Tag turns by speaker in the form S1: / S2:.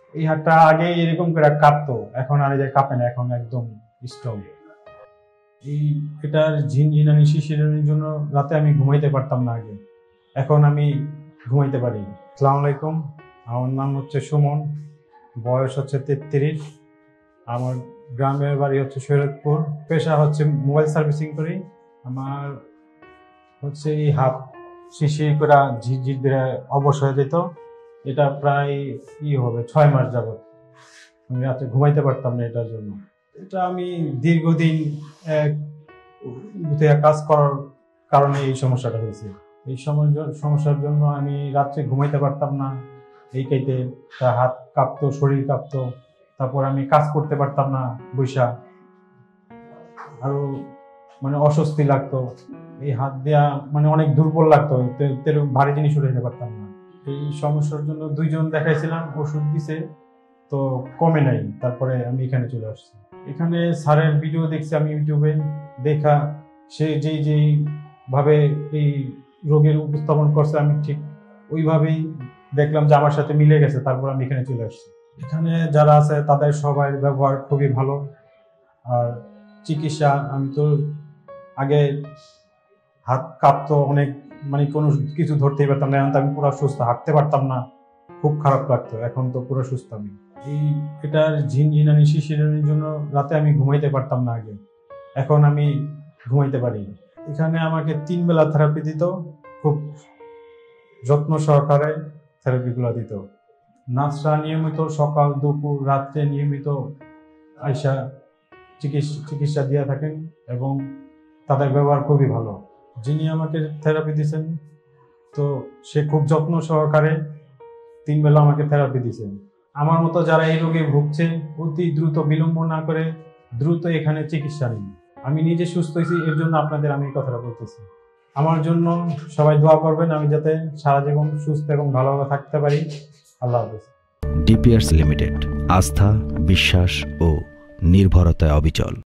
S1: এই হাতটা আগে এরকম করে কাঁপতো, এখন আর এই যে কাঁপে না, এখন একদম স্ট্রং। এই এটার ঝিনঝিনানি শিরশিরানির জন্য রাতে আমি ঘুমাইতে পারতাম না আগে, এখন আমি ঘুমাইতে পারি। আসসালামু আলাইকুম, আমার নাম হচ্ছে সুমন, বয়স হচ্ছে 33। আমার গ্রামের বাড়ি হচ্ছে শরীয়তপুর, পেশা হচ্ছে মোবাইল সার্ভিসিং করি। আমার হচ্ছে এই হাত শিশির করে ঝিরঝির দিয়ে অবশ হয়ে যেত। এটা প্রায় হবে 6 মাস যাবত আমি রাতে ঘুমাইতে পারতাম না এটার জন্য। এটা আমি দীর্ঘদিন কাজ করার কারণে এই সমস্যাটা হয়েছে। এই সমস্যার জন্য আমি রাত্রে ঘুমাইতে পারতাম না, এই কাইতে হাত কাঁপতো, শরীর কাঁপতো, তারপর আমি কাজ করতে পারতাম না বৈশা, আরো অস্বস্তি লাগতো। এই হাত দেয়া অনেক দুর্বল লাগতো, ভারী জিনিস উঠাইতে পারতাম না। এই সমস্যার জন্য 2 জন দেখাইছিলাম, ওষুধ দিছে, তো কমে নাই। তারপরে আমি এখানে চলে আসছি। এখানে স্যারের ভিডিও দেখছি আমি ইউটিউবে, দেখা সে যেই ভাবে এই রোগের উপস্থাপন করছে আমি ঠিক ওইভাবেই দেখলাম যে আমার সাথে মিলে গেছে, তারপর আমি এখানে চলে আসছি। এখানে যারা আছে তাদের সবার ব্যবহার খুবই ভালো। আর চিকিৎসা, আমি তো আগে হাত কাঁপতো অনেক, কোনো কিছু ধরতেই পারতাম না, এখন তো আমি পুরো সুস্থ, হাঁটতে পারতাম না, খুব খারাপ লাগতো, এখন তো পুরো সুস্থ আমি। এটার ঝিনঝিনানি শিরশিরানির জন্য রাতে আমি ঘুমাইতে পারতাম না আগে, এখন আমি ঘুমাইতে পারি। এখানে আমাকে 3 বেলা থেরাপি দিত, খুব যত্ন সহকারে থেরাপিগুলো দিত। নার্সরা নিয়মিত সকাল দুপুর রাত্রে নিয়মিত আইসা চিকিৎসা দিয়ে থাকেন এবং তাদের ব্যবহার খুবই ভালো। যিনি আমাকে থেরাপি দিয়েছেন, তো সে খুব যত্ন সহকারে 3 বেলা আমাকে থেরাপি দিয়েছেন। আমার মতো যারা এই রোগে ভুগছে, অতি দ্রুত বিলম্ব না করে দ্রুত এখানে চিকিৎসা নিন। আমি নিজে সুস্থ হয়েছি, এর জন্য আপনাদের আমি এই কথাটা বলতেছি। আমার জন্য সবাই দোয়া করবেন, আমি যাতে সারা জীবন সুস্থ এবং ভালোভাবে থাকতে পারি। আল্লাহ হাফেজ।
S2: ডিপিআরস লিমিটেড, আস্থা, বিশ্বাস ও নির্ভরতায় অবিচল।